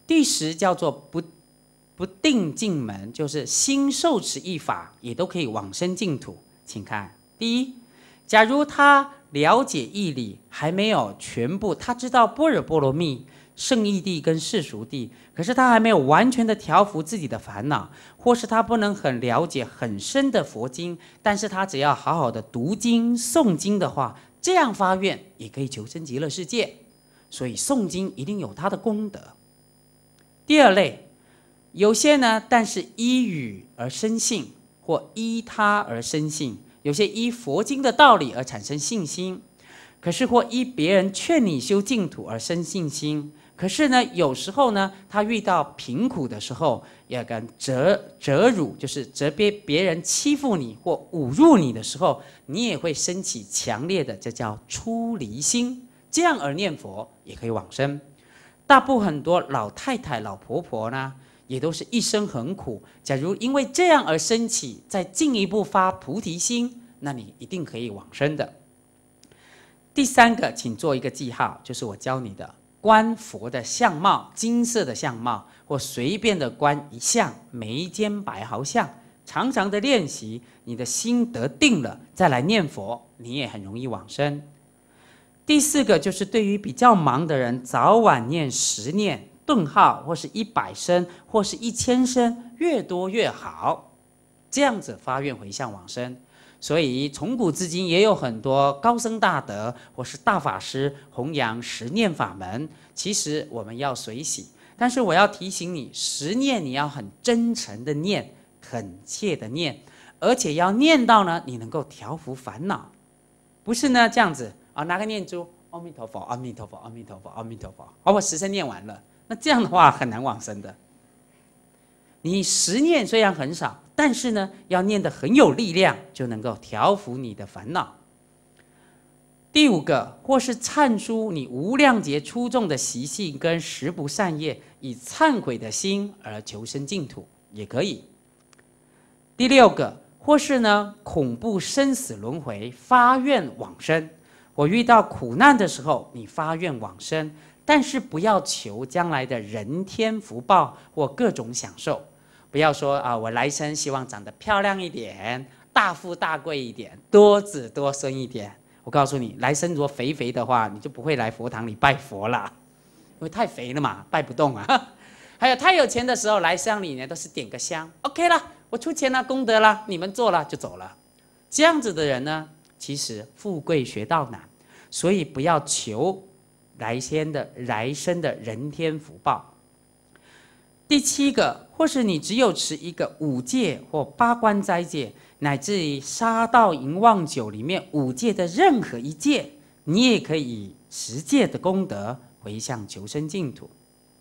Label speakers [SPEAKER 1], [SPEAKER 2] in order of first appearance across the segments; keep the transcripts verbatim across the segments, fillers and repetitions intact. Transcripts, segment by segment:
[SPEAKER 1] 第十叫做不不定净门，就是心受持一法也都可以往生净土。请看，第一，假如他了解义理还没有全部，他知道般若波罗蜜、圣义谛跟世俗谛，可是他还没有完全的调伏自己的烦恼，或是他不能很了解很深的佛经，但是他只要好好的读经诵经的话，这样发愿也可以求生极乐世界。所以诵经一定有它的功德。第二类，有些呢，但是依语而生信，或依他而生信，有些依佛经的道理而产生信心，可是或依别人劝你修净土而生信心。可是呢，有时候呢，他遇到贫苦的时候，也跟折折辱，就是责别别人欺负你或侮辱你的时候，你也会升起强烈的，这叫出离心，这样而念佛也可以往生。大部分很多老太太、老婆婆呢，也都是一生很苦。假如因为这样而升起，再进一步发菩提心，那你一定可以往生的。第三个，请做一个记号，就是我教你的观佛的相貌，金色的相貌，或随便的观一相，眉间白毫相，常常的练习，你的心得定了，再来念佛，你也很容易往生。第四个就是对于比较忙的人，早晚念十念顿号，或是一百声，或是一千声，越多越好，这样子发愿回向往生。所以从古至今也有很多高僧大德或是大法师弘扬十念法门，其实我们要随喜，但是我要提醒你，十念你要很真诚的念，恳切的念，而且要念到呢你能够调伏烦恼，不是呢这样子啊，拿个念珠，阿弥陀佛，阿弥陀佛，阿弥陀佛，阿弥陀佛，好，我十声念完了，那这样的话很难往生的。你十念虽然很少，但是呢，要念得很有力量，就能够调伏你的烦恼。第五个，或是忏出你无量劫出众的习性跟十不善业，以忏悔的心而求生净土，也可以。第六个，或是呢恐怖生死轮回，发愿往生。我遇到苦难的时候，你发愿往生，但是不要求将来的人天福报或各种享受。不要说啊，我来生希望长得漂亮一点，大富大贵一点，多子多孙一点。我告诉你，来生如果肥肥的话，你就不会来佛堂里拜佛了，因为太肥了嘛，拜不动啊。还有太有钱的时候，来乡里呢都是点个香 ，OK 了，我出钱了，功德了，你们做了就走了。这样子的人呢，其实富贵学道难，所以不要求来生的来生的人天福报。第七个，或是你只有持一个五戒或八关斋戒，乃至于杀盗淫妄酒里面五戒的任何一戒，你也可以以十戒的功德回向求生净土。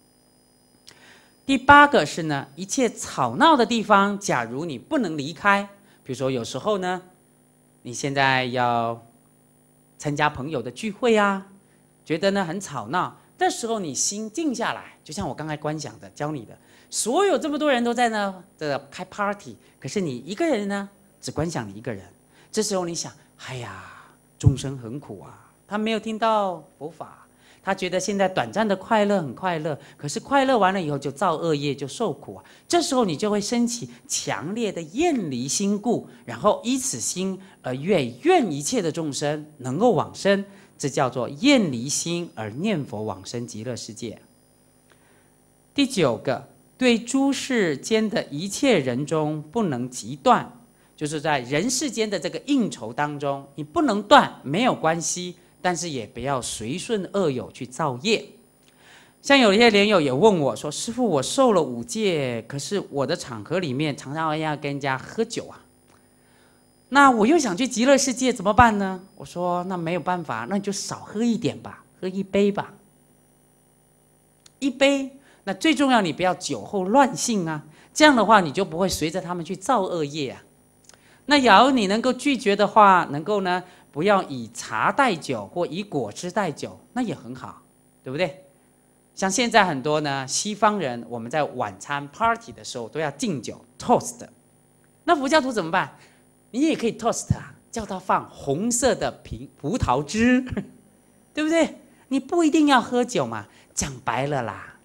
[SPEAKER 1] 第八个是呢，一切吵闹的地方，假如你不能离开，比如说有时候呢，你现在要参加朋友的聚会啊，觉得呢很吵闹，这时候你心静下来，就像我刚才观想的教你的，所有这么多人都在那的开 party， 可是你一个人呢，只观想你一个人。这时候你想，哎呀，众生很苦啊，他没有听到佛法，他觉得现在短暂的快乐很快乐，可是快乐完了以后就造恶业，就受苦啊。这时候你就会升起强烈的厌离心故，然后依此心而愿愿一切的众生能够往生。这叫做厌离心而念佛往生极乐世界。第九个，对诸世间的一切人中不能即断，就是在人世间的这个应酬当中，你不能断没有关系，但是也不要随顺恶友去造业。像有一些莲友也问我说，师父，我受了五戒，可是我的场合里面常常要跟人家喝酒啊，那我又想去极乐世界怎么办呢？我说那没有办法，那你就少喝一点吧，喝一杯吧，一杯。那最重要，你不要酒后乱性啊，这样的话你就不会随着他们去造恶业啊。那假如你能够拒绝的话，能够呢不要以茶代酒或以果汁代酒，那也很好，对不对？像现在很多呢西方人，我们在晚餐 party 的时候都要敬酒 toast， 那佛教徒怎么办？你也可以 toast 啊，叫他放红色的葡萄汁，对不对？你不一定要喝酒嘛。讲白了啦，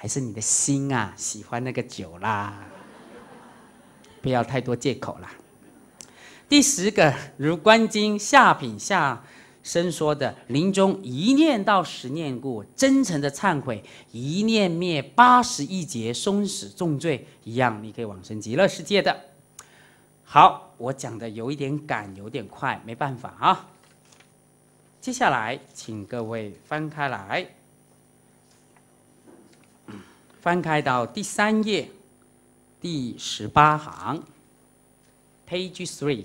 [SPEAKER 1] 还是你的心啊喜欢那个酒啦？不要太多借口啦。第十个，如观经下品下生说的，临终一念到十念故，真诚的忏悔，一念灭八十亿劫生死重罪一样，你可以往生极乐世界的。好，我讲的有一点赶，有点快，没办法啊。接下来，请各位翻开来，翻开到第三页，第十八行 ，Page three。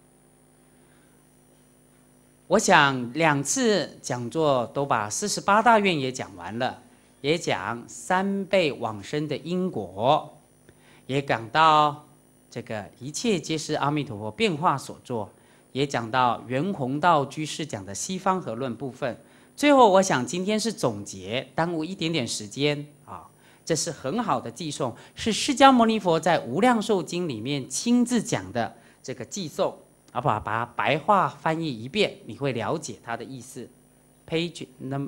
[SPEAKER 1] 我想两次讲座都把四十八大愿也讲完了，也讲三辈往生的因果，也讲到这个一切皆是阿弥陀佛变化所作，也讲到袁宏道居士讲的西方合论部分。最后，我想今天是总结，耽误一点点时间啊，这是很好的寄颂，是释迦牟尼佛在《无量寿经》里面亲自讲的这个寄颂。好不好？把它白话翻译一遍，你会了解它的意思。Page num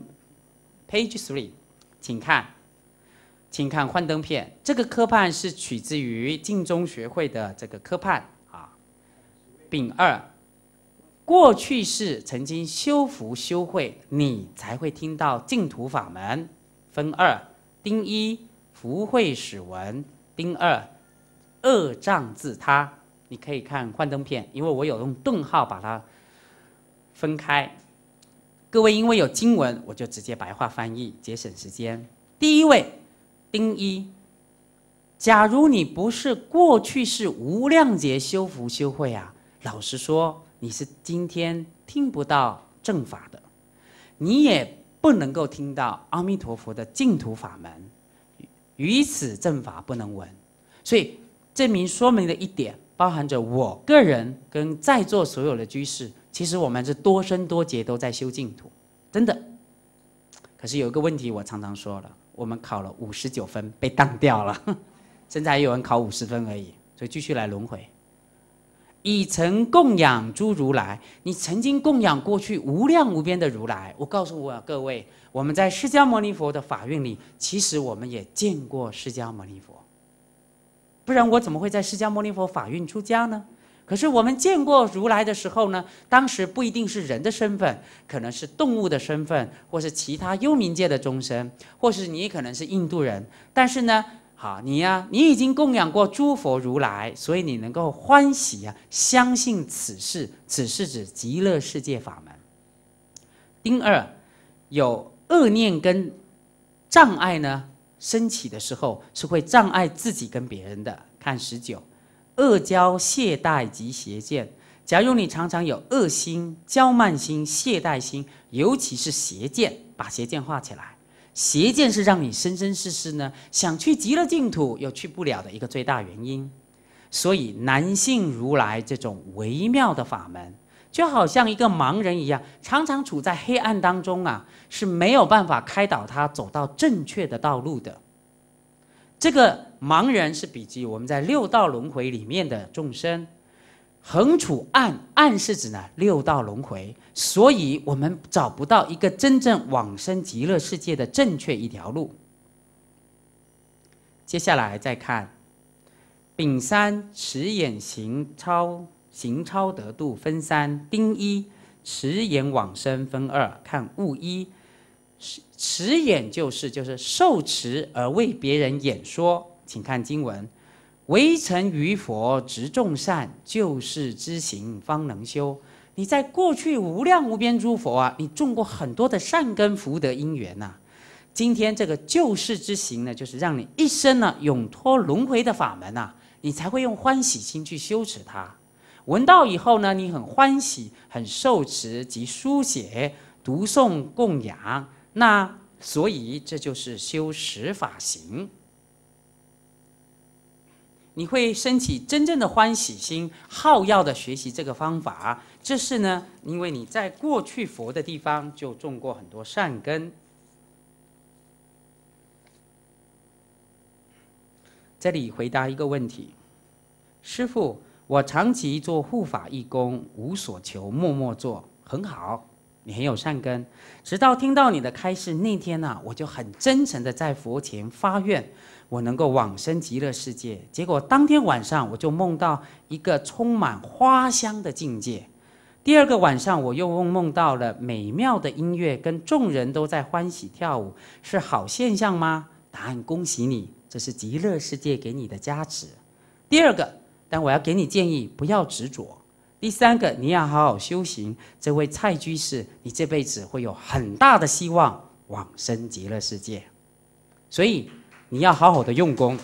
[SPEAKER 1] Page three， 请看，请看幻灯片。这个科判是取自于净宗学会的这个科判啊。丙二，过去世曾经修福修慧，你才会听到净土法门。分二，丁一福慧始闻，丁二恶障自他。你可以看幻灯片，因为我有用顿号把它分开。各位因为有经文，我就直接白话翻译，节省时间。第一位，丁一，假如你不是过去是无量劫修福修慧啊，老实说，你是今天听不到正法的，你也不能够听到阿弥陀佛的净土法门，于此正法不能闻。所以证明说明了一点。包含着我个人跟在座所有的居士，其实我们是多生多劫都在修净土，真的。可是有一个问题，我常常说了，我们考了五十九分被当掉了，甚至还有人考五十分而已，所以继续来轮回。以曾供养诸如来，你曾经供养过去无量无边的如来。我告诉我各位，我们在释迦牟尼佛的法运里，其实我们也见过释迦牟尼佛。不然我怎么会在释迦牟尼佛法运出家呢？可是我们见过如来的时候呢，当时不一定是人的身份，可能是动物的身份，或是其他幽冥界的众生，或是你可能是印度人。但是呢，好，你呀、啊，你已经供养过诸佛如来，所以你能够欢喜啊，相信此事，此是指极乐世界法门。丁二，有恶念跟障碍呢？升起的时候是会障碍自己跟别人的。看十九，恶骄懈怠及邪见。假如你常常有恶心、骄慢心、懈怠心，尤其是邪见，把邪见画起来。邪见是让你生生世世呢想去极乐净土又去不了的一个最大原因。所以男性如来这种微妙的法门，就好像一个盲人一样，常常处在黑暗当中啊，是没有办法开导他走到正确的道路的。这个盲人是比喻我们在六道轮回里面的众生，横处暗，暗是指呢六道轮回，所以我们找不到一个真正往生极乐世界的正确一条路。接下来再看丙三，持眼行超行超得度分三。丁一，持眼往生分二。看物一，持眼就是就是受持而为别人演说。请看经文：唯曾于佛执众善，救世之行方能修。你在过去无量无边诸佛啊，你种过很多的善根福德因缘呐、啊。今天这个救世之行呢，就是让你一生呢永脱轮回的法门呐、啊，你才会用欢喜心去修持它。闻到以后呢，你很欢喜，很受持及书写、读诵、供养，那所以这就是修十法行。你会升起真正的欢喜心，好要的学习这个方法。这是呢，因为你在过去佛的地方就种过很多善根。这里回答一个问题，师父，我长期做护法义工，无所求，默默做，很好。 你很有善根。直到听到你的开示那天啊，我就很真诚的在佛前发愿，我能够往生极乐世界。结果当天晚上我就梦到一个充满花香的境界。第二个晚上我又梦到了美妙的音乐，跟众人都在欢喜跳舞，是好现象吗？答案：恭喜你，这是极乐世界给你的加持。第二个，但我要给你建议，不要执着。第三个，你要好好修行。这位蔡居士，你这辈子会有很大的希望往生极乐世界，所以你要好好的用功。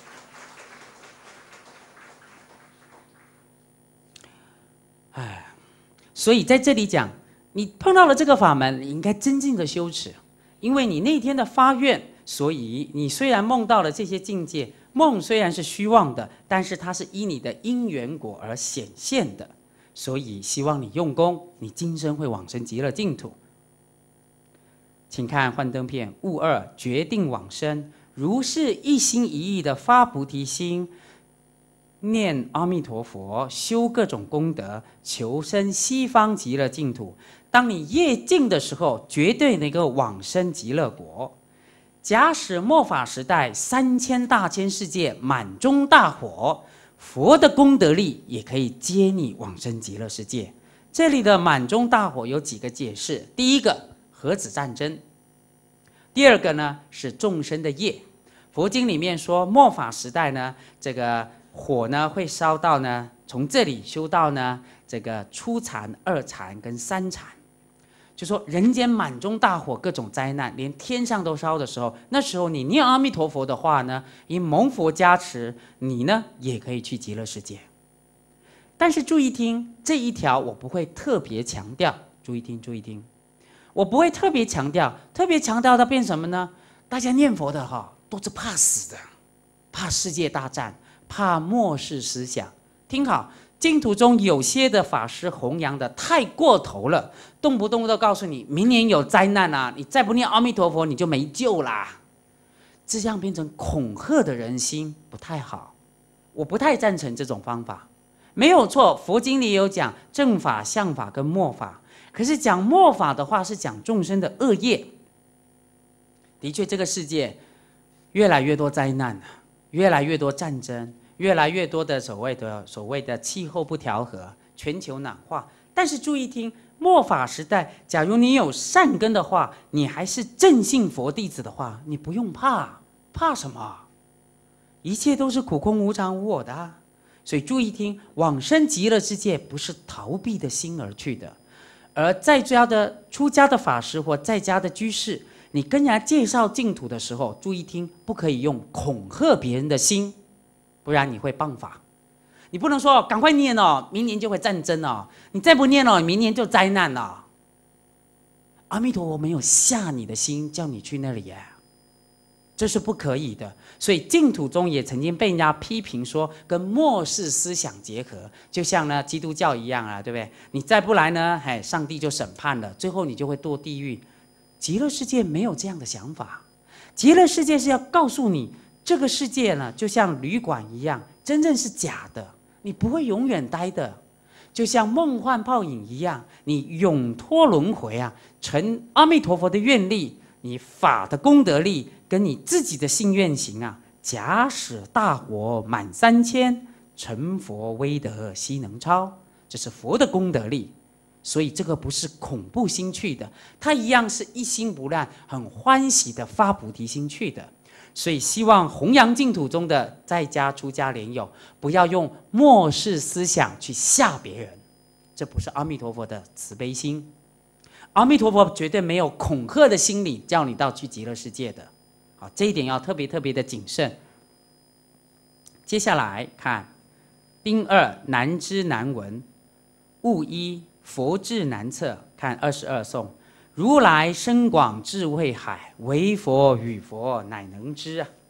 [SPEAKER 1] 哎，所以在这里讲，你碰到了这个法门，你应该真正的修持，因为你那天的发愿，所以你虽然梦到了这些境界，梦虽然是虚妄的，但是它是依你的因缘果而显现的。所以希望你用功，你今生会往生极乐净土。请看幻灯片，物二决定往生，如是一心一意的发菩提心，念阿弥陀佛，修各种功德，求生西方极乐净土。当你业尽的时候，绝对能够往生极乐国。假使末法时代三千大千世界满中大火，佛的功德力也可以接你往生极乐世界。这里的满中大火有几个解释：第一个，核子战争；第二个呢，是众生的业。佛经里面说，末法时代呢，这个火呢会烧到呢，从这里修到呢，这个初禅、二禅跟三禅。就说人间满中大火，各种灾难，连天上都烧的时候，那时候你念阿弥陀佛的话呢，因蒙佛加持，你呢也可以去极乐世界。但是注意听，这一条我不会特别强调，注意听，注意听，我不会特别强调，特别强调它变什么呢？大家念佛的哈，都是怕死的，怕世界大战，怕末世思想。听好。净土中有些的法师弘扬的太过头了，动不动都告诉你明年有灾难啊，你再不念阿弥陀佛你就没救啦，这样变成恐吓的人心，不太好。我不太赞成这种方法。没有错，佛经里有讲正法、相法跟末法，可是讲末法的话是讲众生的恶业。的确，这个世界越来越多灾难，越来越多战争，越来越多的所谓的所谓的气候不调和、全球暖化。但是注意听，末法时代，假如你有善根的话，你还是正信佛弟子的话，你不用怕，怕什么？一切都是苦空无常无我的啊。所以注意听，往生极乐世界不是逃避的心而去的。而在家的出家的法师或在家的居士，你跟人家介绍净土的时候，注意听，不可以用恐吓别人的心。不然你会谤法，你不能说赶快念哦，明年就会战争哦，你再不念哦，明年就灾难了。阿弥陀佛没有吓你的心，叫你去那里耶，这是不可以的。所以净土中也曾经被人家批评说，跟末世思想结合，就像呢基督教一样啊，对不对？你再不来呢，哎，上帝就审判了，最后你就会堕地狱。极乐世界没有这样的想法，极乐世界是要告诉你。这个世界呢，就像旅馆一样，真正是假的，你不会永远待的。就像梦幻泡影一样，你永脱轮回啊！成阿弥陀佛的愿力，你法的功德力，跟你自己的信愿行啊，假使大火满三千，成佛威德悉能超，这是佛的功德力。所以这个不是恐怖心去的，它一样是一心不乱、很欢喜的发菩提心去的。所以希望弘扬净土中的在家出家莲友，不要用末世思想去吓别人，这不是阿弥陀佛的慈悲心。阿弥陀佛绝对没有恐吓的心理叫你到去极乐世界的。好，这一点要特别特别的谨慎。接下来看丁二难知难闻，物一佛智难测。看二十二颂。如来深广智慧海，唯佛与佛乃能知啊！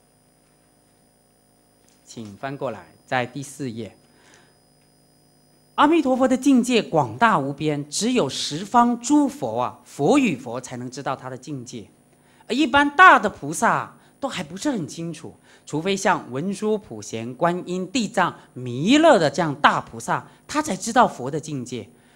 [SPEAKER 1] 请翻过来，在第四页。阿弥陀佛的境界广大无边，只有十方诸佛啊，佛与佛才能知道他的境界，而一般大的菩萨都还不是很清楚，除非像文殊、普贤、观音、地藏、弥勒的这样大菩萨，他才知道佛的境界。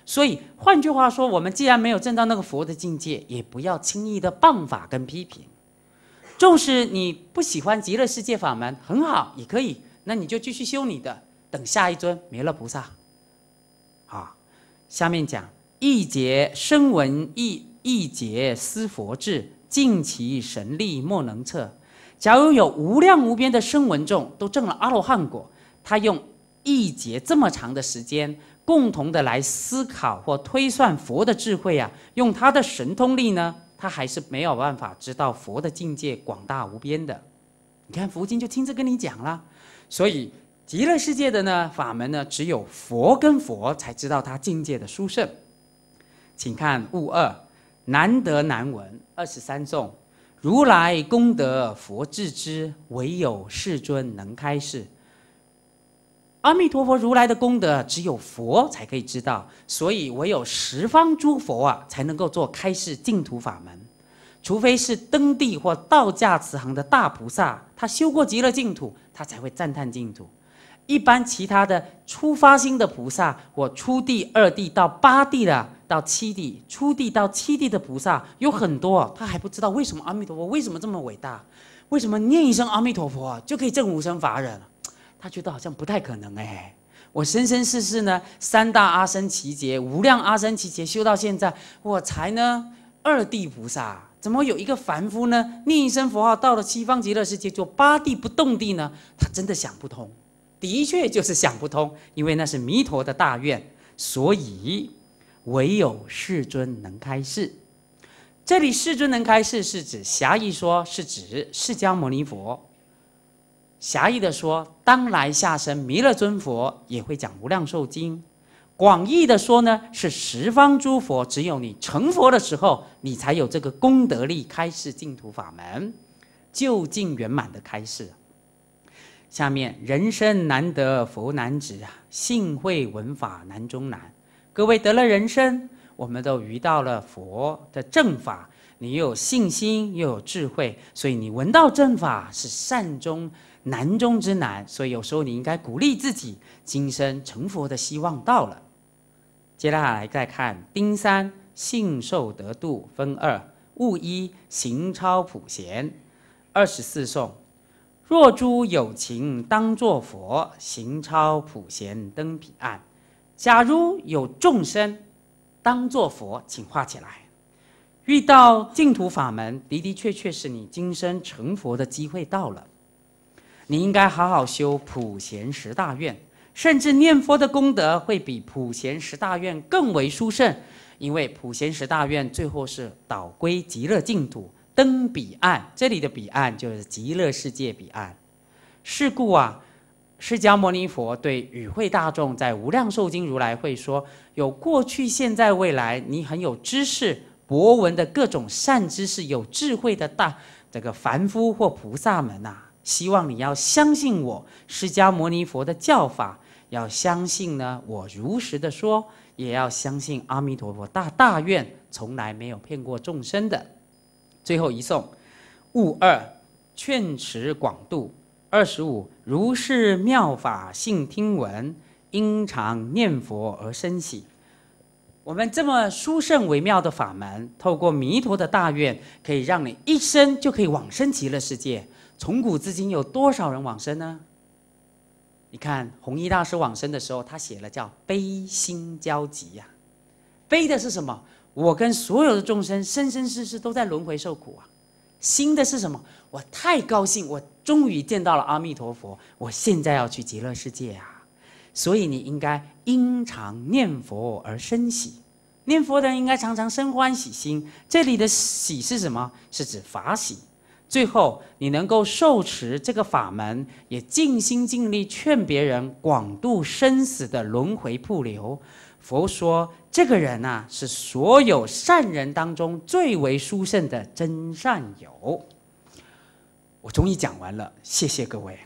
[SPEAKER 1] 所以换句话说，我们既然没有证到那个佛的境界，也不要轻易的谤法跟批评。纵使你不喜欢极乐世界法门，很好，也可以，那你就继续修你的，等下一尊弥勒菩萨。好，下面讲一劫声闻一一劫思佛智，尽其神力莫能测。假如有无量无边的声闻众都证了阿罗汉果，他用一劫这么长的时间，共同的来思考或推算佛的智慧啊，用他的神通力呢，他还是没有办法知道佛的境界广大无边的。你看佛经就亲自跟你讲了，所以极乐世界的呢法门呢，只有佛跟佛才知道他境界的殊胜。请看物二，难得难闻二十三颂。如来功德佛智之，唯有世尊能开示。阿弥陀佛如来的功德只有佛才可以知道，所以唯有十方诸佛啊才能够做开示净土法门。除非是登地或道驾慈航的大菩萨，他修过极乐净土，他才会赞叹净土。一般其他的初发心的菩萨，或初地、二地到八地的，到七地，初地到七地的菩萨有很多，他还不知道为什么阿弥陀佛为什么这么伟大，为什么念一声阿弥陀佛就可以证无生法忍，他觉得好像不太可能哎。我生生世世呢，三大阿僧祇劫、无量阿僧祇劫修到现在，我才呢二地菩萨，怎么有一个凡夫呢念一声佛号到了西方极乐世界就八地不动地呢？他真的想不通。的确就是想不通，因为那是弥陀的大愿，所以唯有世尊能开示。这里世尊能开示是指狭义说，是指释迦牟尼佛。狭义的说，当来下生弥勒尊佛也会讲无量寿经。广义的说呢，是十方诸佛，只有你成佛的时候，你才有这个功德力开示净土法门，究竟圆满的开示。下面人生难得佛难值啊，幸会闻法难中难。各位得了人生，我们都遇到了佛的正法，你又有信心又有智慧，所以你闻到正法是善中难中之难，所以有时候你应该鼓励自己，今生成佛的希望到了。接下来再看丁三信受得度分二，物一行超普贤二十四颂。若诸有情当作佛，行超普贤登彼岸。假如有众生当作佛，请画起来。遇到净土法门，的的确确是你今生成佛的机会到了。你应该好好修普贤十大愿，甚至念佛的功德会比普贤十大愿更为殊胜，因为普贤十大愿最后是导归极乐净土。登彼岸，这里的彼岸就是极乐世界彼岸。是故啊，释迦牟尼佛对与会大众在无量寿经如来会说，有过去现在未来，你很有知识博闻的各种善知识，有智慧的大这个凡夫或菩萨们啊，希望你要相信我释迦牟尼佛的教法，要相信呢我如实的说，也要相信阿弥陀佛大大愿从来没有骗过众生的。最后一颂，物二劝持广度二十五，如是妙法信听闻，因常念佛而生喜。我们这么殊胜微妙的法门，透过弥陀的大愿，可以让你一生就可以往生极乐世界。从古至今有多少人往生呢？你看弘一大师往生的时候，他写了叫悲心交集呀、啊。悲的是什么？我跟所有的众生生生世世都在轮回受苦啊。心的是什么？我太高兴，我终于见到了阿弥陀佛，我现在要去极乐世界啊！所以你应该因常念佛而生喜，念佛的人应该常常生欢喜心。这里的喜是什么？是指法喜。最后你能够受持这个法门，也尽心尽力劝别人广度生死的轮回瀑流。佛说这个人啊，是所有善人当中最为殊胜的真善友。我终于讲完了，谢谢各位。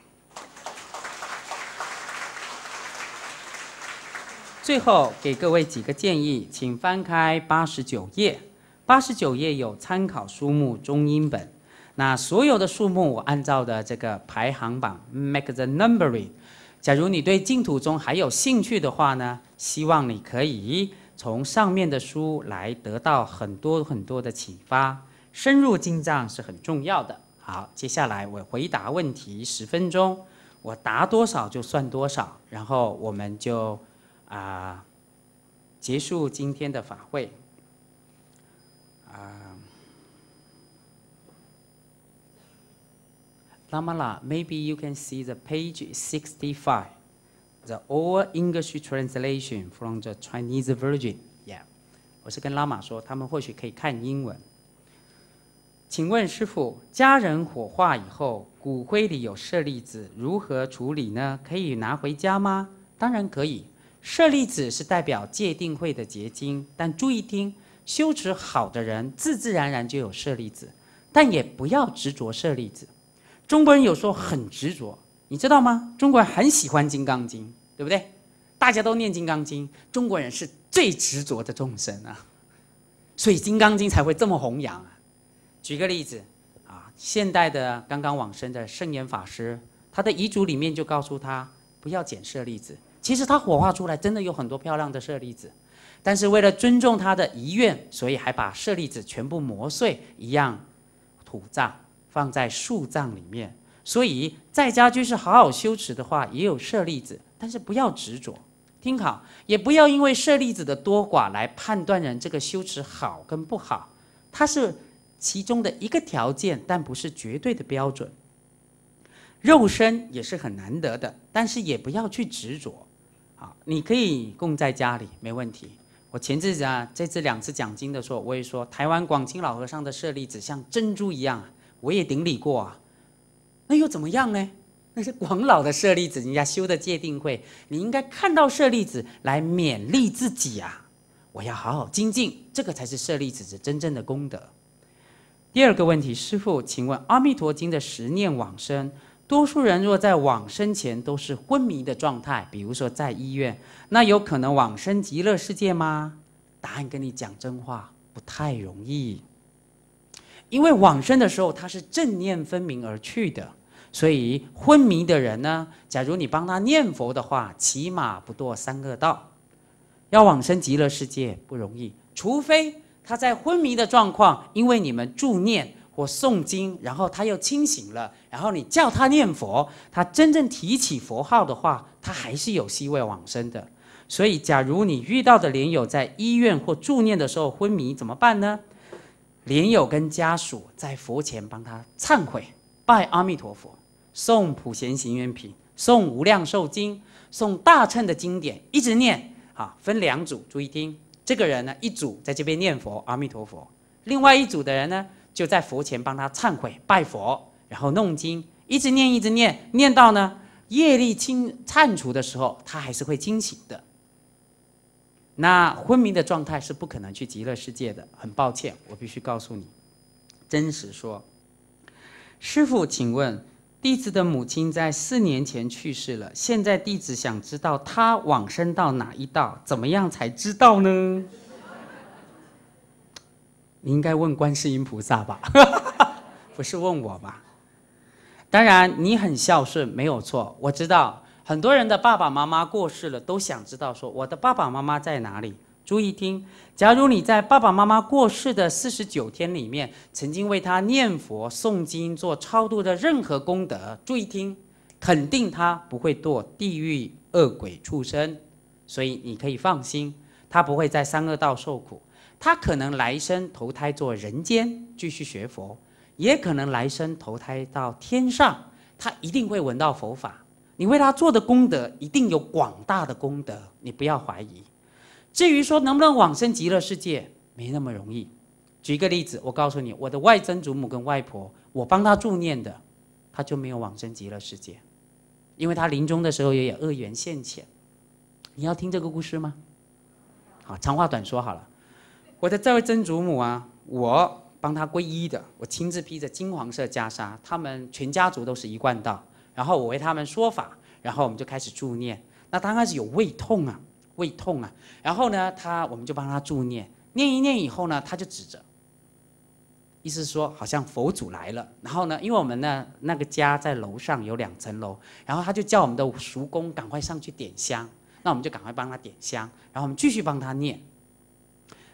[SPEAKER 1] 最后给各位几个建议，请翻开八十九页，八十九页有参考书目中英本。那所有的数目我按照的这个排行榜 make the numbering。假如你对净土宗还有兴趣的话呢，希望你可以从上面的书来得到很多很多的启发。深入经藏是很重要的。好，接下来我回答问题十分钟，我答多少就算多少，然后我们就啊、呃、结束今天的法会。啊、呃、，Lamala, maybe you can see the page sixty-five, the old English translation from the Chinese version. Yeah， 我是跟拉玛说，他们或许可以看英文。请问师父，家人火化以后，骨灰里有舍利子，如何处理呢？可以拿回家吗？当然可以。舍利子是代表戒定慧的结晶，但注意听，修持好的人自自然然就有舍利子，但也不要执着舍利子。中国人有时候很执着，你知道吗？中国人很喜欢《金刚经》，对不对？大家都念《金刚经》，中国人是最执着的众生啊，所以《金刚经》才会这么弘扬啊。举个例子啊，现代的刚刚往生的圣严法师，他的遗嘱里面就告诉他不要捡舍利子。其实他火化出来真的有很多漂亮的舍利子，但是为了尊重他的遗愿，所以还把舍利子全部磨碎，一样土葬放在树葬里面。所以在家居士好好修持的话，也有舍利子，但是不要执着。听好，也不要因为舍利子的多寡来判断人这个修持好跟不好，它是其中的一个条件，但不是绝对的标准。肉身也是很难得的，但是也不要去执着。好，你可以供在家里，没问题。我前次啊，这次两次讲经的时候，我也说台湾广清老和尚的舍利子像珍珠一样，我也顶礼过啊。那又怎么样呢？那是广老的舍利子，人家修的戒定慧，你应该看到舍利子来勉励自己啊！我要好好精进，这个才是舍利子的真正的功德。第二个问题，师父，请问《阿弥陀经》的十念往生，多数人若在往生前都是昏迷的状态，比如说在医院，那有可能往生极乐世界吗？答案跟你讲真话，不太容易。因为往生的时候他是正念分明而去的，所以昏迷的人呢，假如你帮他念佛的话，起码不堕三恶道。要往生极乐世界不容易，除非他在昏迷的状况，因为你们助念或诵经，然后他又清醒了，然后你叫他念佛，他真正提起佛号的话，他还是有机会往生的。所以假如你遇到的莲友在医院或助念的时候昏迷，怎么办呢？莲友跟家属在佛前帮他忏悔，拜阿弥陀佛，诵普贤行愿品，诵无量寿经，诵大乘的经典，一直念。好，分两组，注意听。这个人呢，一组在这边念佛阿弥陀佛，另外一组的人呢，就在佛前帮他忏悔拜佛，然后弄经，一直念一直念，念到呢业力清忏除的时候，他还是会清醒的。那昏迷的状态是不可能去极乐世界的，很抱歉，我必须告诉你，真实说。师父，请问弟子的母亲在四年前去世了，现在弟子想知道她往生到哪一道，怎么样才知道呢？你应该问观世音菩萨吧，不是问我吧？当然，你很孝顺，没有错，我知道。很多人的爸爸妈妈过世了，都想知道说我的爸爸妈妈在哪里。注意听，假如你在爸爸妈妈过世的四十九天里面，曾经为他念佛、诵经、做超度的任何功德，注意听，肯定他不会堕地狱、恶鬼、畜生，所以你可以放心，他不会在三恶道受苦。他可能来生投胎做人间，继续学佛，也可能来生投胎到天上，他一定会闻到佛法。你为他做的功德一定有广大的功德，你不要怀疑。至于说能不能往生极乐世界，没那么容易。举一个例子，我告诉你，我的外曾祖母跟外婆，我帮他助念的，他就没有往生极乐世界，因为他临终的时候也有恶缘现前。你要听这个故事吗？好，长话短说好了。我的这位曾祖母啊，我帮他皈依的，我亲自披着金黄色袈裟，他们全家族都是一贯道。然后我为他们说法，然后我们就开始助念。那刚开始有胃痛啊，胃痛啊，然后呢，他我们就帮他助念，念一念以后呢，他就指着，意思是说好像佛祖来了。然后呢，因为我们呢那个家在楼上有两层楼，然后他就叫我们的叔公赶快上去点香，那我们就赶快帮他点香，然后我们继续帮他念。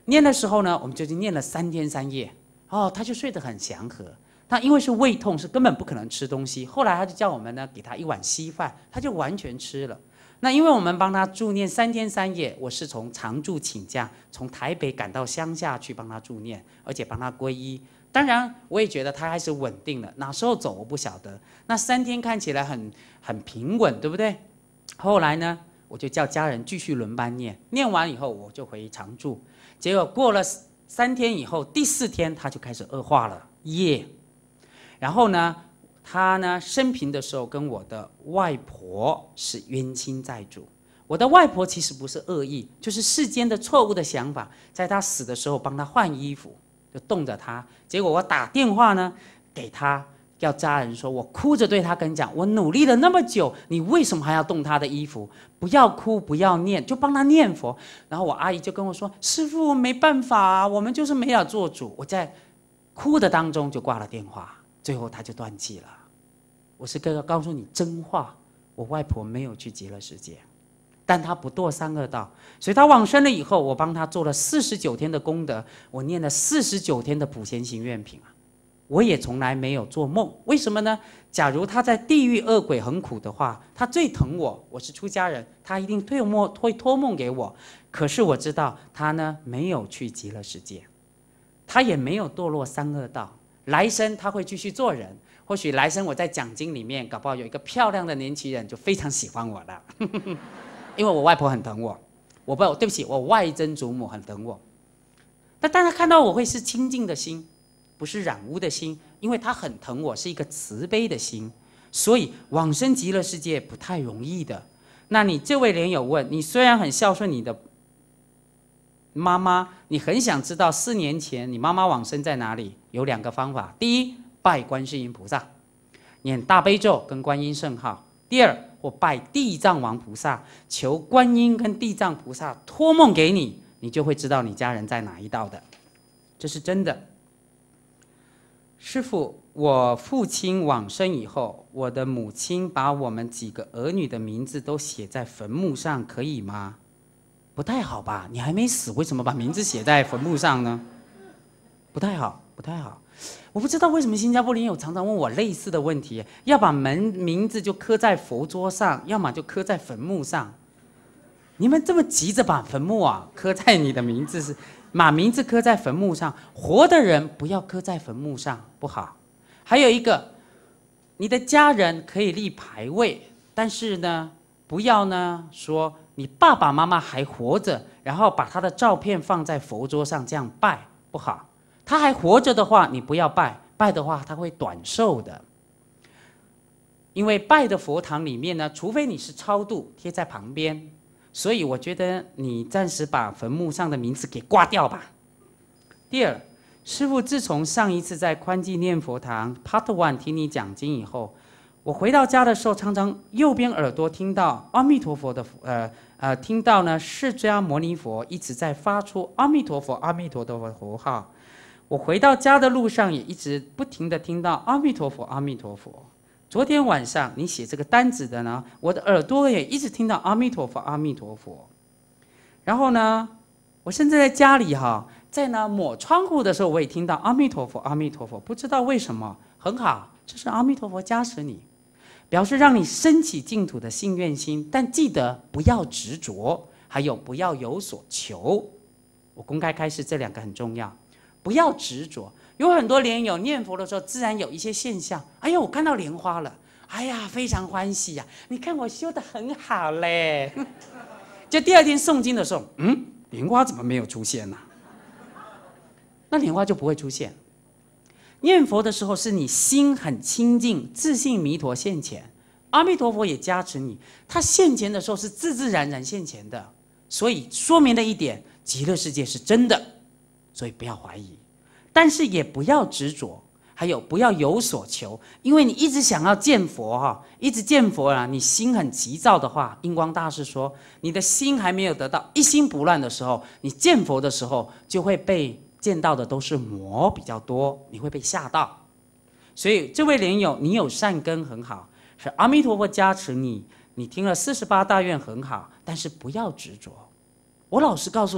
[SPEAKER 1] 念的时候呢，我们就去念了三天三夜，哦，他就睡得很祥和。他因为是胃痛，是根本不可能吃东西。后来他就叫我们呢，给他一碗稀饭，他就完全吃了。那因为我们帮他助念三天三夜，我是从常住请假，从台北赶到乡下去帮他助念，而且帮他皈依。当然，我也觉得他还是稳定了。哪时候走我不晓得。那三天看起来很很平稳，对不对？后来呢，我就叫家人继续轮班念，念完以后我就回常住。结果过了三天以后，第四天他就开始恶化了，夜。然后呢，他呢生平的时候跟我的外婆是冤亲债主。我的外婆其实不是恶意，就是世间的错误的想法，在他死的时候帮他换衣服，就冻着他。结果我打电话呢给他，叫家人说，我哭着对他跟讲，我努力了那么久，你为什么还要动他的衣服？不要哭，不要念，就帮他念佛。然后我阿姨就跟我说，师父没办法啊，我们就是没有做主。我在哭的当中就挂了电话。最后他就断气了。我是个告诉你真话，我外婆没有去极乐世界，但她不堕三恶道，所以她往生了以后，我帮她做了四十九天的功德，我念了四十九天的普贤行愿品啊。我也从来没有做梦，为什么呢？假如她在地狱恶鬼很苦的话，她最疼我，我是出家人，她一定托梦会托梦给我。可是我知道她呢没有去极乐世界，她也没有堕落三恶道。来生他会继续做人，或许来生我在讲经里面，搞不好有一个漂亮的年轻人就非常喜欢我了，因为我外婆很疼我，我不对不起，我外曾祖母很疼我。但大家看到我会是清净的心，不是染污的心，因为他很疼我，是一个慈悲的心，所以往生极乐世界不太容易的。那你这位莲友问，你虽然很孝顺你的妈妈，你很想知道四年前你妈妈往生在哪里？有两个方法：第一，拜观世音菩萨，念大悲咒跟观音圣号；第二，或拜地藏王菩萨，求观音跟地藏菩萨托梦给你，你就会知道你家人在哪一道的，这是真的。师父，我父亲往生以后，我的母亲把我们几个儿女的名字都写在坟墓上，可以吗？不太好吧？你还没死，为什么把名字写在坟墓上呢？不太好，不太好。我不知道为什么新加坡莲友常常问我类似的问题，要把门名字就刻在佛桌上，要么就刻在坟墓上。你们这么急着把坟墓啊刻在你的名字是，把名字刻在坟墓上，活的人不要刻在坟墓上，不好。还有一个，你的家人可以立牌位，但是呢，不要呢说。你爸爸妈妈还活着，然后把他的照片放在佛桌上，这样拜不好。他还活着的话，你不要拜，拜的话他会短寿的。因为拜的佛堂里面呢，除非你是超度贴在旁边，所以我觉得你暂时把坟墓上的名字给挂掉吧。第二，师父自从上一次在宽济念佛堂 Part One 听你讲经以后，我回到家的时候，常常右边耳朵听到阿弥陀佛的呃呃，听到呢释迦牟尼佛一直在发出阿弥陀佛阿弥陀佛的佛号。我回到家的路上也一直不停的听到阿弥陀佛阿弥陀佛。昨天晚上你写这个单子的呢，我的耳朵也一直听到阿弥陀佛阿弥陀佛。然后呢，我甚至在家里哈，在呢抹窗户的时候，我也听到阿弥陀佛阿弥陀佛，不知道为什么，很好，这是阿弥陀佛加持你。表示让你升起净土的信愿心，但记得不要执着，还有不要有所求。我公开开示这两个很重要，不要执着。有很多莲友念佛的时候，自然有一些现象。哎呀，我看到莲花了，哎呀，非常欢喜呀、啊！你看我修得很好嘞。就第二天诵经的时候，嗯，莲花怎么没有出现呢、啊？那莲花就不会出现。念佛的时候是你心很清净，自信弥陀现前，阿弥陀佛也加持你。他现前的时候是自自然然现前的，所以说明了一点，极乐世界是真的，所以不要怀疑，但是也不要执着，还有不要有所求，因为你一直想要见佛哈，一直见佛啊，你心很急躁的话，印光大师说，你的心还没有得到一心不乱的时候，你见佛的时候就会被。见到的都是魔比较多，你会被吓到。所以这位莲友，你有善根很好，是阿弥陀佛加持你，你听了四十八大愿很好，但是不要执着。我老实告诉你，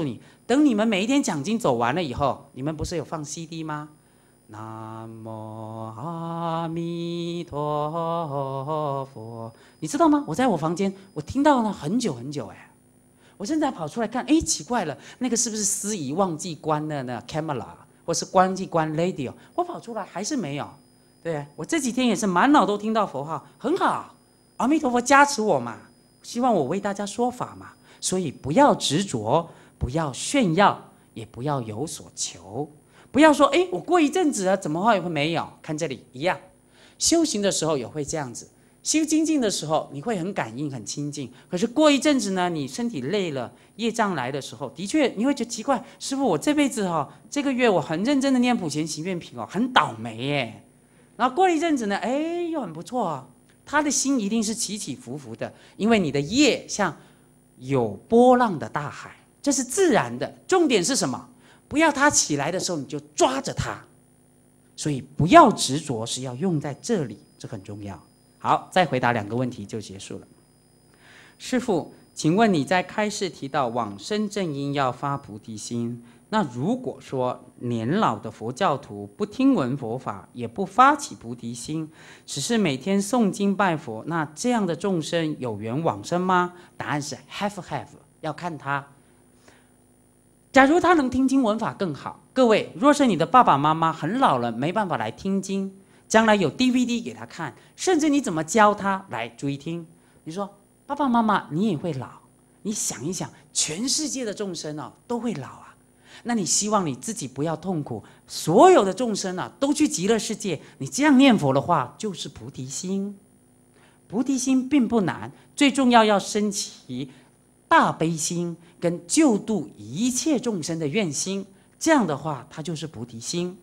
[SPEAKER 1] 等你们每一天讲经走完了以后，你们不是有放 C D 吗？南无阿弥陀佛，你知道吗？我在我房间，我听到了很久很久哎，我现在跑出来看，哎，奇怪了，那个是不是司仪忘记关了那 camera， 或是忘记关 radio？ 我跑出来还是没有。对，我这几天也是满脑都听到佛号，很好，阿弥陀佛加持我嘛，希望我为大家说法嘛，所以不要执着，不要炫耀，也不要有所求。不要说，哎，我过一阵子啊，怎么会没有？看这里一样，修行的时候也会这样子，修精进的时候你会很感应、很亲近。可是过一阵子呢，你身体累了，业障来的时候，的确你会觉得奇怪，师父，我这辈子哈、哦，这个月我很认真的念普贤行愿品哦，很倒霉耶。然后过了一阵子呢，哎，又很不错啊。他的心一定是起起伏伏的，因为你的业像有波浪的大海，这是自然的。重点是什么？不要他起来的时候你就抓着他，所以不要执着，是要用在这里，这很重要。好，再回答两个问题就结束了。师父，请问你在开示提到往生正因要发菩提心，那如果说年老的佛教徒不听闻佛法，也不发起菩提心，只是每天诵经拜佛，那这样的众生有缘往生吗？答案是 have have， 要看他。假如他能听经闻法更好。各位，若是你的爸爸妈妈很老了，没办法来听经，将来有 D V D 给他看，甚至你怎么教他来注意听。你说爸爸妈妈你也会老，你想一想，全世界的众生哦都会老啊，那你希望你自己不要痛苦，所有的众生啊都去极乐世界，你这样念佛的话就是菩提心。菩提心并不难，最重要要升起大悲心跟救度一切众生的愿心，这样的话它就是菩提心。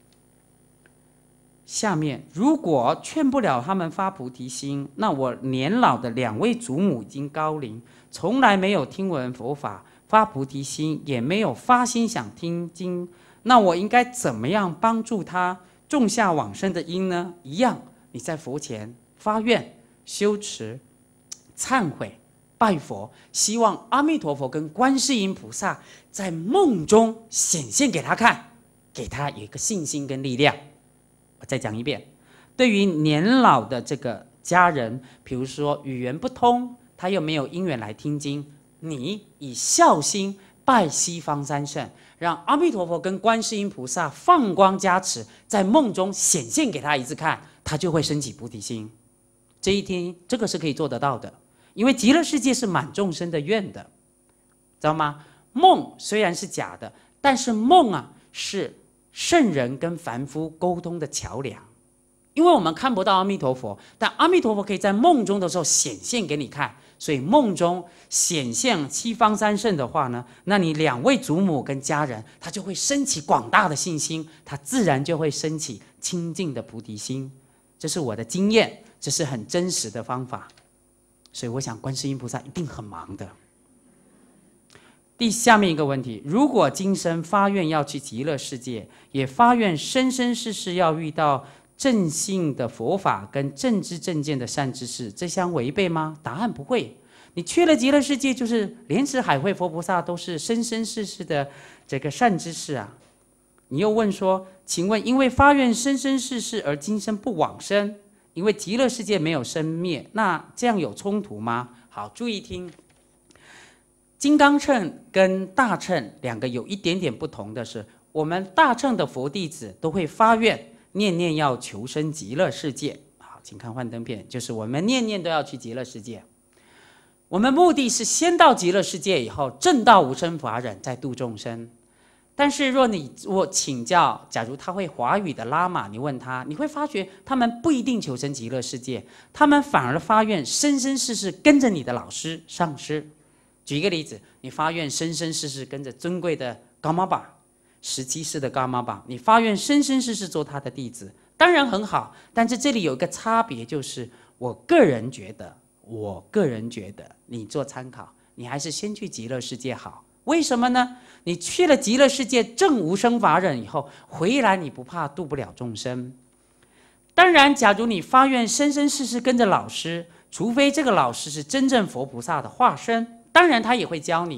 [SPEAKER 1] 下面如果劝不了他们发菩提心，那我年老的两位祖母已经高龄，从来没有听闻佛法，发菩提心也没有发心想听经，那我应该怎么样帮助他种下往生的因呢？一样，你在佛前发愿修持忏悔拜佛，希望阿弥陀佛跟观世音菩萨在梦中显现给他看，给他有一个信心跟力量。我再讲一遍，对于年老的这个家人，比如说语言不通，他又没有因缘来听经，你以孝心拜西方三圣，让阿弥陀佛跟观世音菩萨放光加持，在梦中显现给他一次看，他就会升起菩提心。这一天，这个是可以做得到的，因为极乐世界是满众生的愿的，知道吗？梦虽然是假的，但是梦啊是圣人跟凡夫沟通的桥梁。因为我们看不到阿弥陀佛，但阿弥陀佛可以在梦中的时候显现给你看，所以梦中显现西方三圣的话呢，那你两位祖母跟家人，他就会升起广大的信心，他自然就会升起清净的菩提心。这是我的经验，这是很真实的方法，所以我想观世音菩萨一定很忙的。第下面一个问题，如果今生发愿要去极乐世界，也发愿生生世世要遇到正信的佛法跟正知正见的善知识，这相违背吗？答案不会。你去了极乐世界，就是莲池海会佛菩萨都是生生世世的这个善知识啊。你又问说，请问因为发愿生生世世而今生不往生，因为极乐世界没有生灭，那这样有冲突吗？好，注意听。金刚乘跟大乘两个有一点点不同的是，我们大乘的佛弟子都会发愿，念念要求生极乐世界。好，请看幻灯片，就是我们念念都要去极乐世界。我们目的是先到极乐世界以后，证到无生法忍，再度众生。但是若你我请教，假如他会华语的拉玛，你问他，你会发觉他们不一定求生极乐世界，他们反而发愿生生世世跟着你的老师上师。举一个例子，你发愿生生世世跟着尊贵的高妈爸，十七世的高妈爸，你发愿生生世世做他的弟子，当然很好。但是这里有一个差别，就是我个人觉得，我个人觉得，你做参考，你还是先去极乐世界好。为什么呢？你去了极乐世界证无生法忍以后，回来你不怕度不了众生。当然，假如你发愿生生世世跟着老师，除非这个老师是真正佛菩萨的化身，当然他也会教你，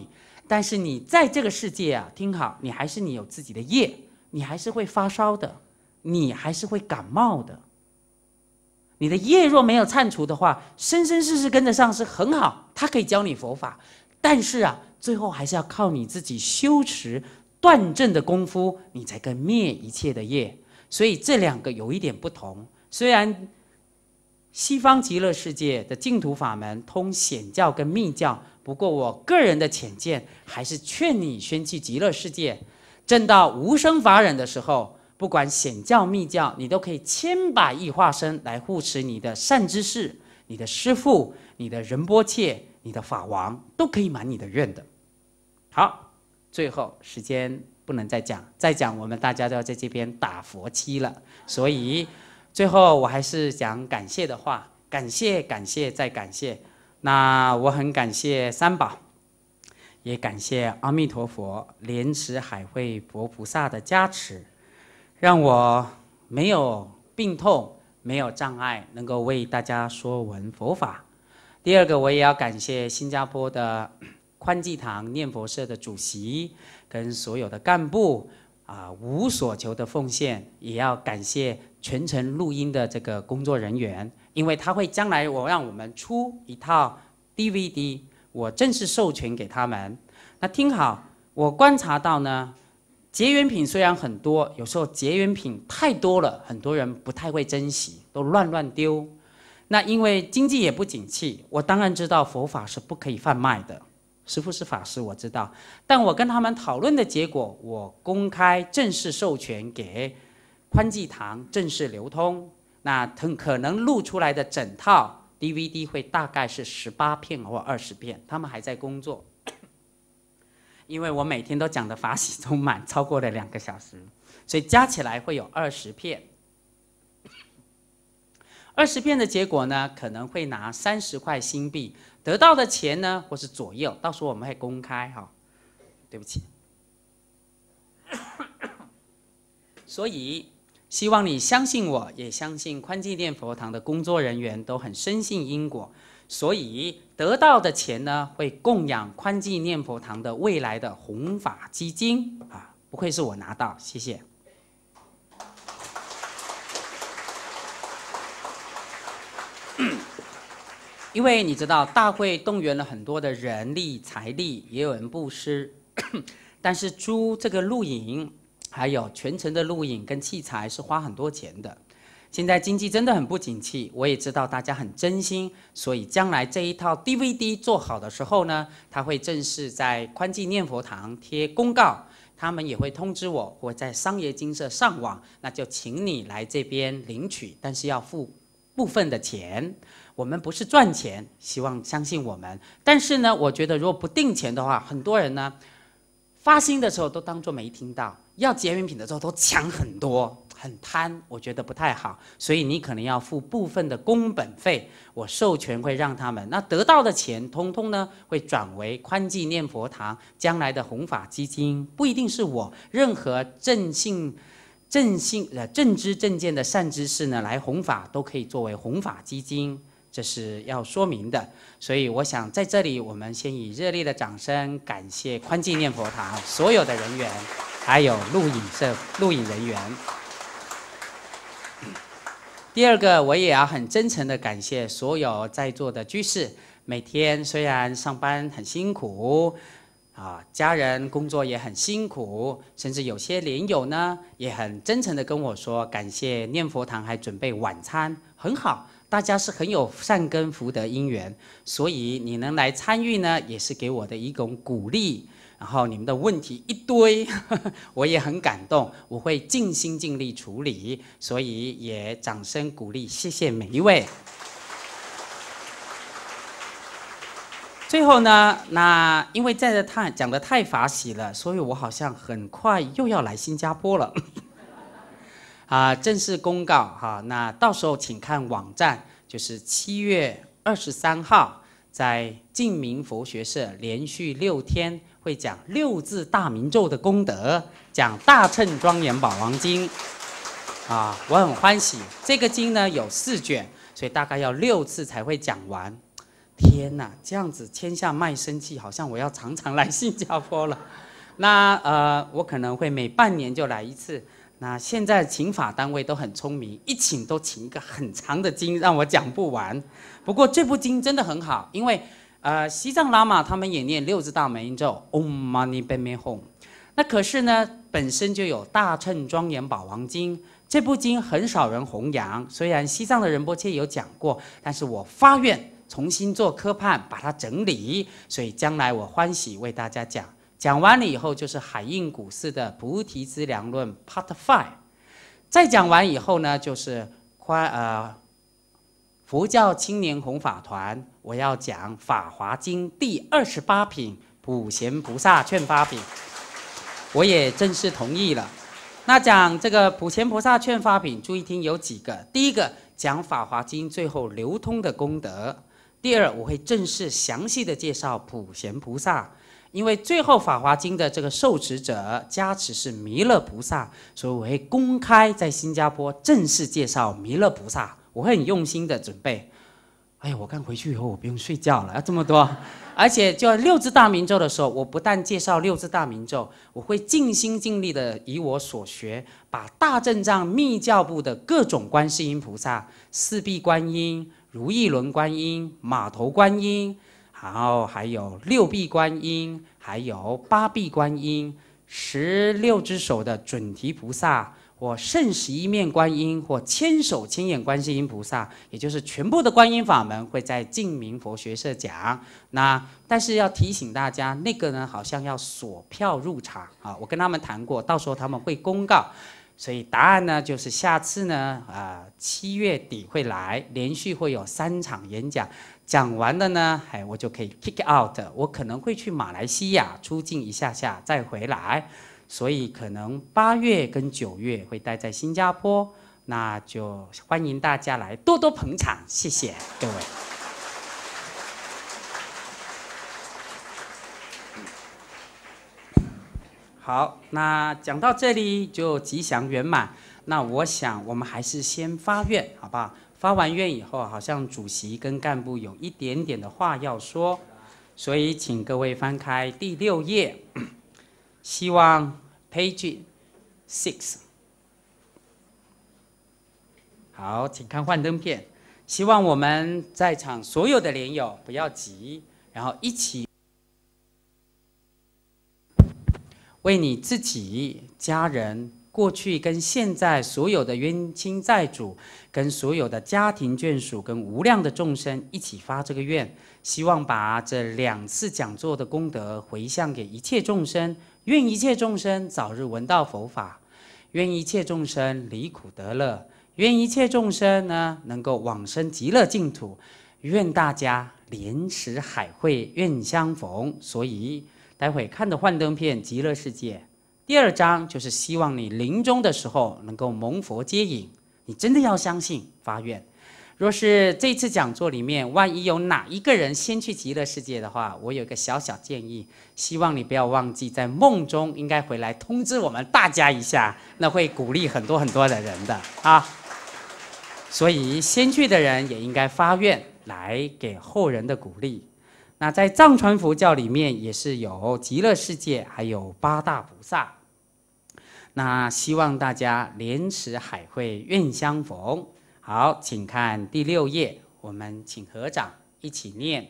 [SPEAKER 1] 但是你在这个世界啊，听好，你还是你有自己的业，你还是会发烧的，你还是会感冒的。你的业若没有铲除的话，生生世世跟着上师很好，他可以教你佛法，但是啊，最后还是要靠你自己修持断正的功夫，你才可以灭一切的业。所以这两个有一点不同。虽然西方极乐世界的净土法门通显教跟密教，不过我个人的浅见还是劝你先去极乐世界，证到无生法忍的时候，不管显教密教，你都可以千百亿化身来护持你的善知识、你的师父、你的仁波切、你的法王，都可以满你的愿的。好，最后时间不能再讲，再讲我们大家都要在这边打佛七了，所以最后我还是讲感谢的话，感谢感谢再感谢。那我很感谢三宝，也感谢阿弥陀佛、莲池海会佛菩萨的加持，让我没有病痛、没有障碍，能够为大家说闻佛法。第二个，我也要感谢新加坡的宽济堂念佛社的主席跟所有的干部啊，无所求的奉献，也要感谢全程录音的这个工作人员，因为他会将来我让我们出一套 D V D， 我正式授权给他们。那听好，我观察到呢，结缘品虽然很多，有时候结缘品太多了，很多人不太会珍惜，都乱乱丢。那因为经济也不景气，我当然知道佛法是不可以贩卖的。师父是法师，我知道，但我跟他们讨论的结果，我公开正式授权给宽济堂正式流通。那可能录出来的整套 D V D 会大概是十八片或二十片，他们还在工作。因为我每天都讲的法喜充满，超过了两个小时，所以加起来会有二十片。二十片的结果呢，可能会拿三十块新币，得到的钱呢，或是左右，到时候我们会公开哈。对不起。所以希望你相信我，也相信宽济念佛堂的工作人员都很深信因果，所以得到的钱呢，会供养宽济念佛堂的未来的弘法基金啊，不愧是我拿到，谢谢。因为你知道，大会动员了很多的人力、财力，也有人布施，但是租这个录影，还有全程的录影跟器材是花很多钱的。现在经济真的很不景气，我也知道大家很真心，所以将来这一套 D V D 做好的时候呢，他会正式在宽济念佛堂贴公告，他们也会通知我，或在商业精舍上网，那就请你来这边领取，但是要付部分的钱。我们不是赚钱，希望相信我们。但是呢，我觉得如果不定钱的话，很多人呢发心的时候都当作没听到，要结缘品的时候都抢很多，很贪，我觉得不太好。所以你可能要付部分的工本费，我授权会让他们，那得到的钱通通呢会转为宽济念佛堂将来的弘法基金，不一定是我，任何正信。正信呃正知正见的善知识呢，来弘法都可以作为弘法基金，这是要说明的。所以我想在这里，我们先以热烈的掌声感谢宽济念佛堂所有的人员，还有录影社录影人员。第二个，我也要很真诚的感谢所有在座的居士，每天虽然上班很辛苦。啊，家人工作也很辛苦，甚至有些莲友呢也很真诚的跟我说，感谢念佛堂还准备晚餐，很好，大家是很有善根福德因缘，所以你能来参与呢，也是给我的一种鼓励。然后你们的问题一堆，呵呵我也很感动，我会尽心尽力处理，所以也掌声鼓励，谢谢每一位。最后呢，那因为在这太讲的太法喜了，所以我好像很快又要来新加坡了。啊，正式公告哈，那到时候请看网站，就是七月二十三号，在净明佛学社连续六天会讲六字大明咒的功德，讲大乘庄严宝王经。啊，我很欢喜，这个经呢有四卷，所以大概要六次才会讲完。 天哪，这样子签下卖身契，好像我要常常来新加坡了。那呃，我可能会每半年就来一次。那现在请法单位都很聪明，一请都请一个很长的经，让我讲不完。不过这部经真的很好，因为呃，西藏喇嘛他们也念六字大本音咒 Om Mani Padme Hum。那可是呢，本身就有大乘庄严宝王经。这部经很少人弘扬，虽然西藏的仁波切有讲过，但是我发愿重新做科判，把它整理，所以将来我欢喜为大家讲。讲完了以后，就是海印古寺的菩提资粮论 Part Five。再讲完以后呢，就是宽呃佛教青年弘法团，我要讲《法华经》第二十八品普贤菩萨劝发品，我也正式同意了。那讲这个普贤菩萨劝发品，注意听有几个。第一个讲《法华经》最后流通的功德。第二，我会正式详细的介绍普贤菩萨，因为最后《法华经》的这个受持者加持是弥勒菩萨，所以我会公开在新加坡正式介绍弥勒菩萨。我会很用心的准备。哎呀，我看回去以后我不用睡觉了，要这么多。而且就六字大明咒的时候，我不但介绍六字大明咒，我会尽心尽力的以我所学，把大正藏密教部的各种观世音菩萨、四臂观音、如意轮观音、马头观音，然后还有六臂观音，还有八臂观音、十六只手的准提菩萨，或圣十一面观音，或千手千眼观世音菩萨，也就是全部的观音法门会在净明佛学社讲。那但是要提醒大家，那个呢好像要锁票入场啊，我跟他们谈过，到时候他们会公告。所以答案呢就是下次呢啊七月底会来，连续会有三场演讲，讲完了呢，哎我就可以 kick out， 我可能会去马来西亚出境一下下再回来。所以可能八月跟九月会待在新加坡，那就欢迎大家来多多捧场，谢谢各位。好，那讲到这里就吉祥圆满。那我想我们还是先发愿，好不好？发完愿以后，好像主席跟干部有一点点的话要说，所以请各位翻开第六页，希望 page six。好，请看幻灯片。希望我们在场所有的莲友不要急，然后一起为你自己、家人、过去跟现在所有的冤亲债主，跟所有的家庭眷属，跟无量的众生一起发这个愿，希望把这两次讲座的功德回向给一切众生，愿一切众生早日闻到佛法，愿一切众生离苦得乐，愿一切众生呢能够往生极乐净土，愿大家莲池海会，愿相逢。所以待会看的幻灯片《极乐世界》第二章，就是希望你临终的时候能够蒙佛接引。你真的要相信发愿。若是这次讲座里面，万一有哪一个人先去极乐世界的话，我有一个小小建议，希望你不要忘记在梦中应该回来通知我们大家一下，那会鼓励很多很多的人的啊。所以先去的人也应该发愿来给后人的鼓励。那在藏传佛教里面也是有极乐世界，还有八大菩萨。那希望大家莲池海会，愿相逢。好，请看第六页，我们请合掌一起念。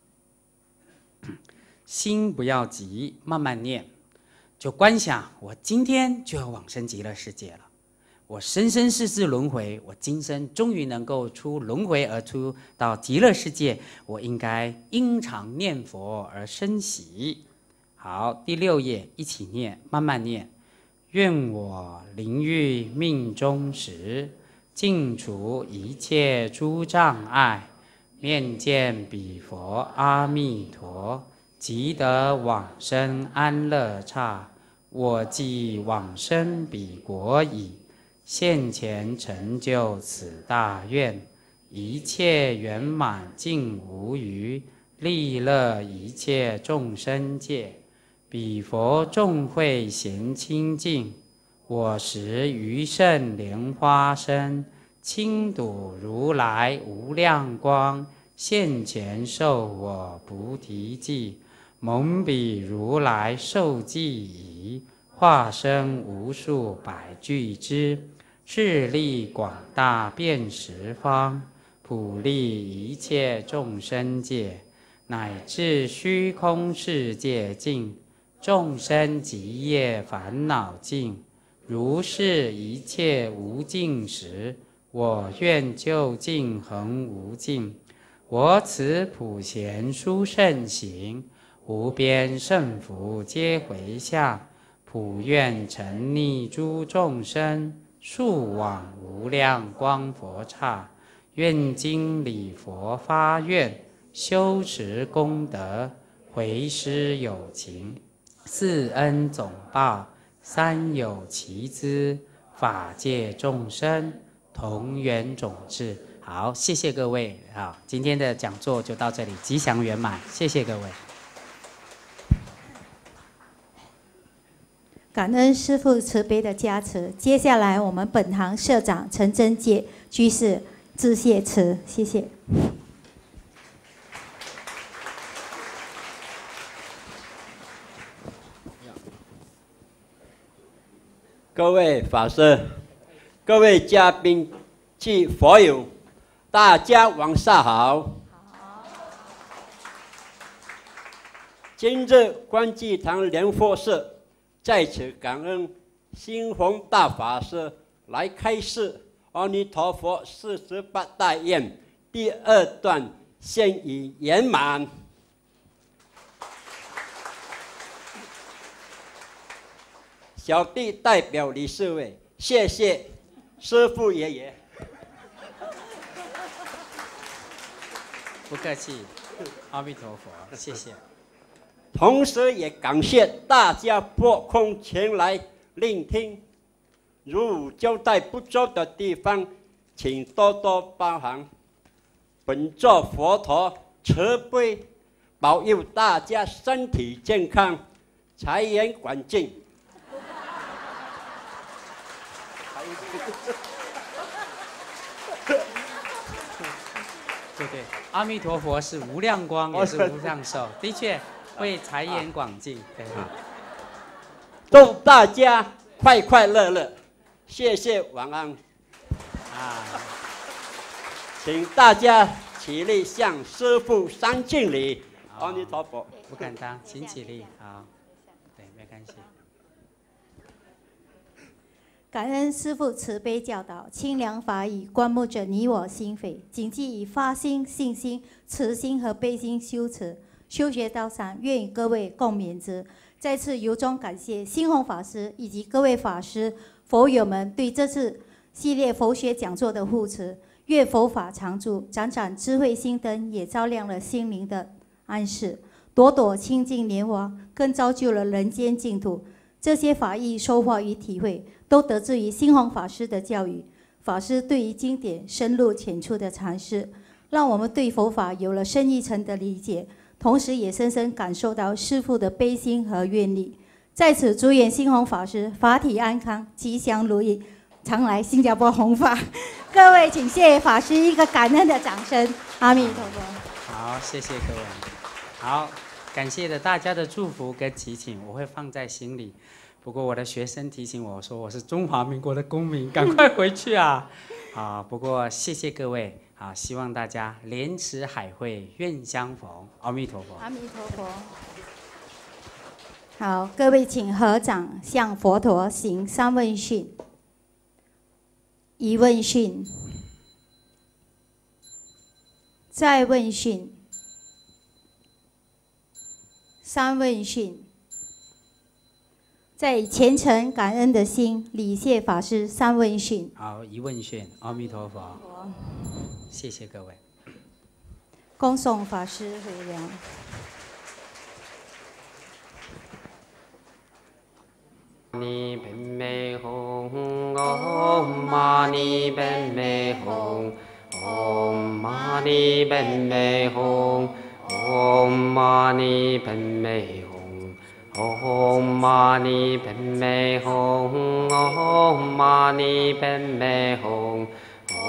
[SPEAKER 1] 心不要急，慢慢念，就观想我今天就要往生极乐世界了。我生生世世轮回，我今生终于能够出轮回而出到极乐世界，我应该因常念佛而生喜。好，第六页一起念，慢慢念。愿我临欲命终时，尽除一切诸障碍，面见彼佛阿弥陀，即得往生安乐刹。我既往生彼国矣，现前成就此大愿，一切圆满尽无余，利乐一切众生界。彼佛众会咸清净，我时余胜莲花身，亲睹如来无量光， 现前受我菩提记，蒙彼如来受记已，化身无数百俱胝，势力广大遍十方，普利一切众生界，乃至虚空世界尽，众生极业烦恼尽。如是一切无尽时，我愿究竟恒无尽。我此普贤殊胜行，无边胜福皆回向，普愿沉溺诸众生，速往无量光佛刹。愿经礼佛发愿，修持功德，回施有情，四恩总报，三有其资，法界众生同源种智。好，谢谢各位啊！今天的讲座就到这里，吉祥圆满，谢谢各位。
[SPEAKER 2] 感恩师父慈悲的加持。接下来，我们本堂社长陈真介居士致谢词，谢谢。
[SPEAKER 3] 各位法师、各位嘉宾及佛友，大家晚上好。今日观济堂莲佛社在此感恩星宏大法师来开示阿弥陀佛四十八大愿第二段，现已圆满。小弟代表理事会，谢谢师父爷爷。
[SPEAKER 1] 不客气，阿弥陀佛，谢谢。
[SPEAKER 3] 同时也感谢大家拨空前来聆听。如交代不周的地方，请多多包涵。本座佛陀慈悲，保佑大家身体健康，财源广进。
[SPEAKER 1] 对对，阿弥陀佛是无量光，也是无量寿，的确会财源广进。对哈，
[SPEAKER 3] 祝大家快快乐乐，谢谢，晚安。啊，请大家起立向师父三敬礼。阿弥陀佛。
[SPEAKER 1] 不敢当，请起立。好，对，没关系。
[SPEAKER 2] 感恩师父慈悲教导，清凉法语观摩着你我心扉，谨记以发心、信心、慈心和悲心修持修学道上，愿与各位共勉之。再次由衷感谢星宏法师以及各位法师、佛友们对这次系列佛学讲座的护持。愿佛法常驻，盏盏智慧心灯也照亮了心灵的安适，朵朵清净莲花更造就了人间净土。这些法义收获与体会，都得自于星宏法师的教育。法师对于经典深入浅出的阐释，让我们对佛法有了深一层的理解，同时也深深感受到师父的悲心和愿力。在此祝愿星宏法师法体安康，吉祥如意，常来新加坡弘法。各位，请谢法师一个感恩的掌声。阿弥陀佛。
[SPEAKER 1] 好，谢谢各位。好。感谢的大家的祝福跟祈请，我会放在心里。不过我的学生提醒我说，我是中华民国的公民，赶快回去啊！啊，不过谢谢各位啊，希望大家莲池海会愿相逢，阿弥陀佛。
[SPEAKER 2] 阿弥陀佛。好，各位请合掌向佛陀行三问讯。一问讯，再问讯。三问讯，在虔诚感恩的心礼谢法师三问讯。
[SPEAKER 1] 好，一问讯，阿弥陀佛。谢谢各位。
[SPEAKER 2] 恭送法师回梁。
[SPEAKER 1] 尼本美吽，唵嘛呢本美吽，唵嘛呢本美吽。唵嘛呢叭咪吽，唵嘛呢叭咪吽，唵嘛呢叭咪吽，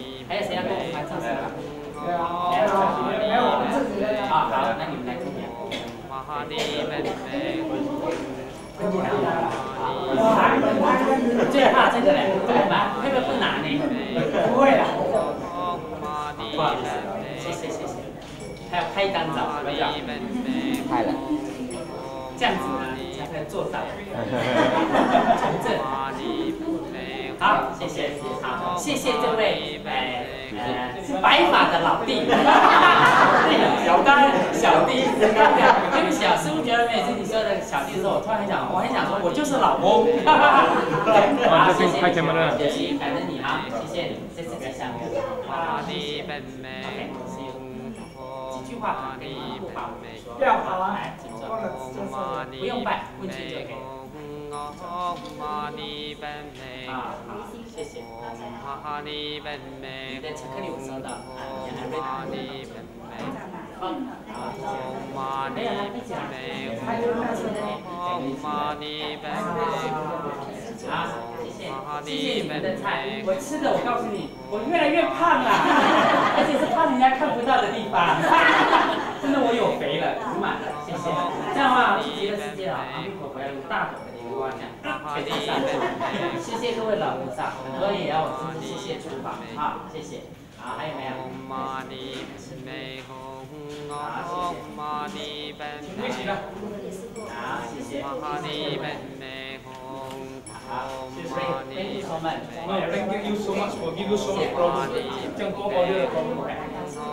[SPEAKER 1] 最怕这个嘞，对吧？会不会不难呢？不会啦。不好意思，谢谢谢谢。还有拍一张照，怎么样？
[SPEAKER 4] 拍了。
[SPEAKER 1] 这样子呢，才能做到。从正。好，谢谢，好，谢谢这位哎呃白发的老弟，小刚小弟，对不起啊，师傅觉得每次你说的小弟的时候，我突然很想，我很想说，我就是老翁。好，谢谢，谢谢，感恩你啊，谢谢你，这次吉祥月。OK， see you。几句话可以不好说，不要好啊，来，请坐，不用拜，问句就可以。啊，好，谢谢。你的巧克力我收到，啊，也还没到。好，好，谢谢。没有了，一起来。还有吗？好，谢谢，谢谢你们的菜。我吃的，我告诉你，我越来越胖了，而且是胖人家看不到的地方。真的，我有肥了，补满了，谢谢。这样的话，去极乐世界啊，阿弥陀佛要用大口的莲花讲，给他上去。谢谢各位老菩萨，很多也要我真是谢谢厨房，好，谢谢。好，还有没有？好，谢谢。一起的。好，谢谢。好，Thank you so much.
[SPEAKER 5] No, thank you so much for give you so much problems. 这样多高就高不来。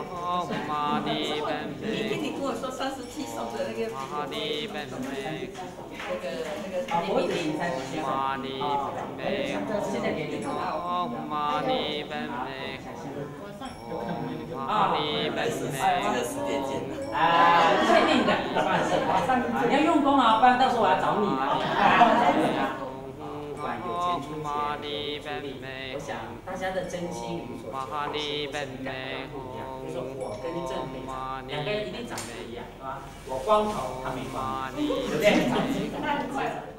[SPEAKER 6] 你听你跟我说三十七送的那个那个那个
[SPEAKER 1] 啊，我给你三十七块。现在给你。好，啊，
[SPEAKER 6] 这个时间见的。
[SPEAKER 1] 啊，确定的，不好意思，啊，你要用功啊，不然到时候我要找你啊。不管有钱出钱，有出力，我想大家的真心无所求，感觉不一样。就是我跟郑队长两个人一定长得一样，是吧？我光头，他没光，对不对？太快了。